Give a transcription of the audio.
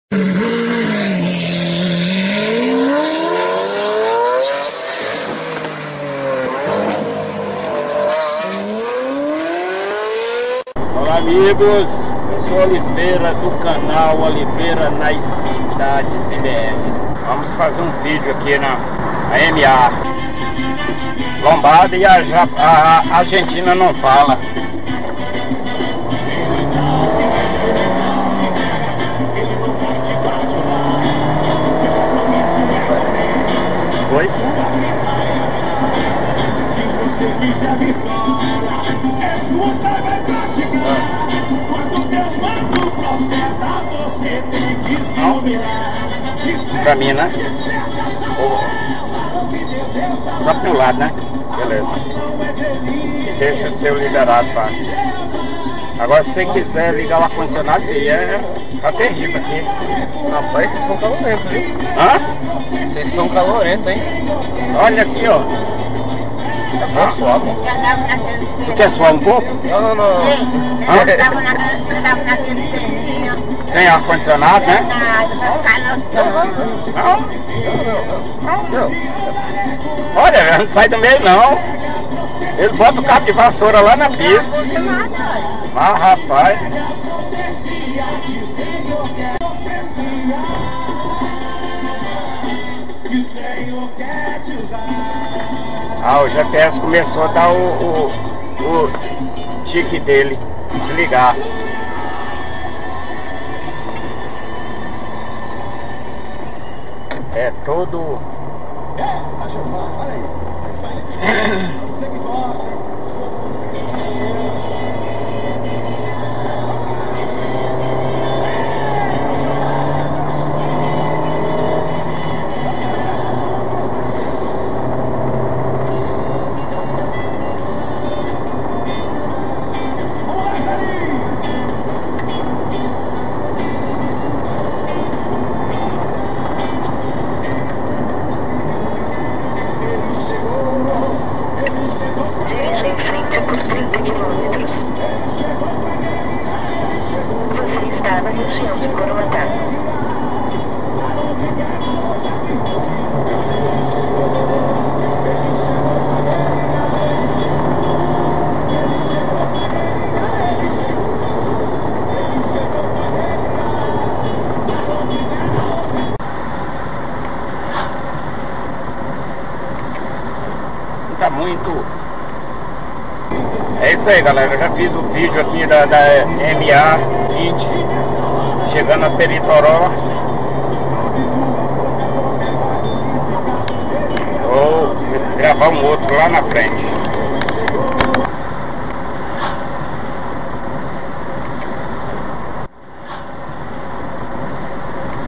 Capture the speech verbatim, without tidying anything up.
Olá amigos, eu sou Oliveira do canal Oliveira nas Cidades I B Ms. Vamos fazer um vídeo aqui na a M A lombada e a, a, a Argentina não fala. Oi? Ah. Pra mim, né? Só pro lado, né? Beleza. Deixa ser liberado, pá. Agora se você quiser ligar o ar-condicionado, é... tá terrível aqui. Rapaz, vocês são calorentos, viu? Hã? Vocês são calorentos, hein? Olha aqui, ó. Tá suave. Tu quer suar um pouco? Não, não, não. Eu tava naquele ceninho. Sem ar-condicionado, né? Verdade, vai ficar no sol. Não? Não, não. Olha, não sai do meio não. Eles botam o cabo de vassoura lá na pista. Ah, rapaz. Ah, o G P S começou a dar o, o, o tique dele, desligar. É todo... Dirija em frente por trinta quilômetros. Você está na região de Coroatá. Tá muito... É isso aí, galera, eu já fiz o vídeo aqui da, da M A vinte chegando a Peritoró. Vou gravar um outro lá na frente.